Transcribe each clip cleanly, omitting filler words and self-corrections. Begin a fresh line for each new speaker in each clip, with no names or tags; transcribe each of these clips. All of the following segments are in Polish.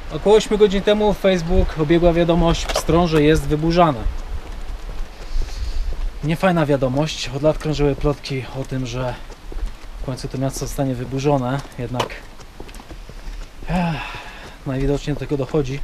Około 8 godzin temu Facebook obiegła wiadomość: Pstrąże jest wyburzane. Niefajna wiadomość. Od lat krążyły plotki o tym, że w końcu to miasto zostanie wyburzone. Jednak najwidoczniej do tego dochodzi.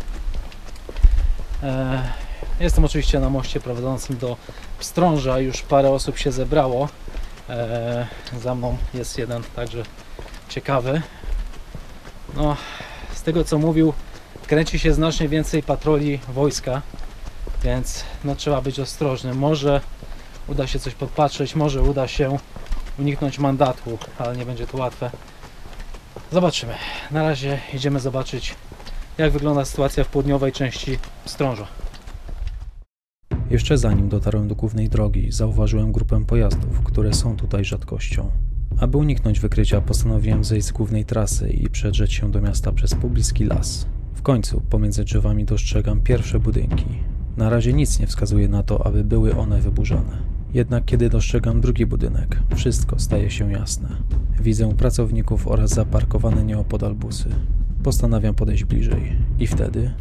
Jestem oczywiście na moście prowadzącym do Pstrąża. Już parę osób się zebrało. Za mną jest jeden także ciekawy. No, z tego co mówił, kręci się znacznie więcej patroli wojska, więc no, trzeba być ostrożnym. Może uda się coś podpatrzeć, może uda się uniknąć mandatu, ale nie będzie to łatwe. Zobaczymy. Na razie idziemy zobaczyć, jak wygląda sytuacja w południowej części Pstrąża. Jeszcze zanim dotarłem do głównej drogi, zauważyłem grupę pojazdów, które są tutaj rzadkością. Aby uniknąć wykrycia, postanowiłem zejść z głównej trasy i przedrzeć się do miasta przez pobliski las. W końcu pomiędzy drzewami dostrzegam pierwsze budynki. Na razie nic nie wskazuje na to, aby były one wyburzone. Jednak kiedy dostrzegam drugi budynek, wszystko staje się jasne. Widzę pracowników oraz zaparkowane nieopodal busy. Postanawiam podejść bliżej i wtedy...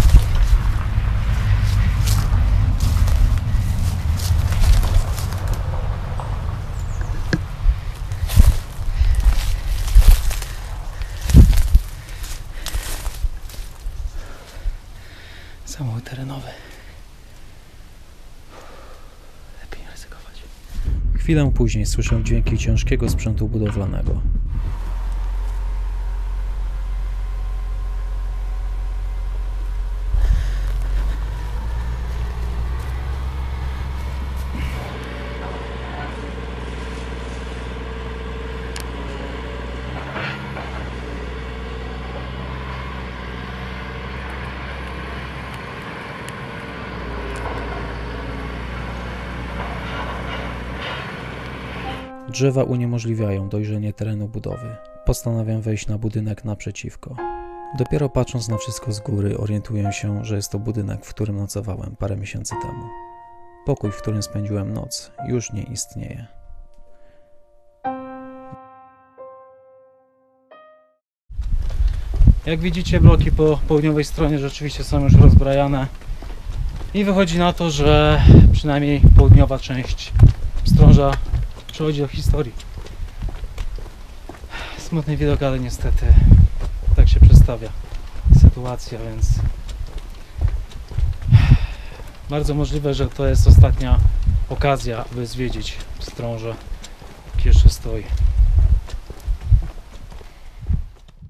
Samochód terenowy. Lepiej nie ryzykować. Chwilę później słyszę dźwięki ciężkiego sprzętu budowlanego. Drzewa uniemożliwiają dojrzenie terenu budowy. Postanawiam wejść na budynek naprzeciwko. Dopiero patrząc na wszystko z góry orientuję się, że jest to budynek, w którym nocowałem parę miesięcy temu. Pokój, w którym spędziłem noc, już nie istnieje. Jak widzicie, bloki po południowej stronie rzeczywiście są już rozbrajane i wychodzi na to, że przynajmniej południowa część Pstrąża przechodzi do historii. Smutny widok, ale niestety tak się przedstawia sytuacja, więc bardzo możliwe, że to jest ostatnia okazja, aby zwiedzić Pstrąże, jak jeszcze stoi.